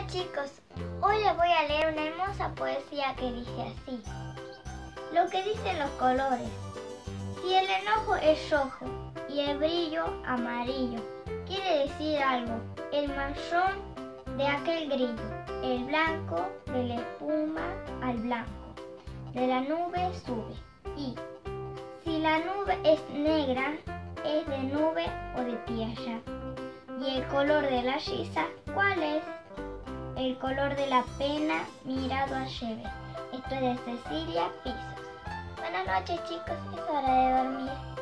Hola chicos, hoy les voy a leer una hermosa poesía que dice así. Lo que dicen los colores. Si el enojo es rojo y el brillo amarillo, quiere decir algo. El marrón de aquel grillo, el blanco de la espuma al blanco, de la nube sube. Y si la nube es negra, es de nube o de tierra. Y el color de la risa, ¿cuál es? El color de la pena mirado al revés. Esto es de Cecilia Pisos. Buenas noches chicos, es hora de dormir.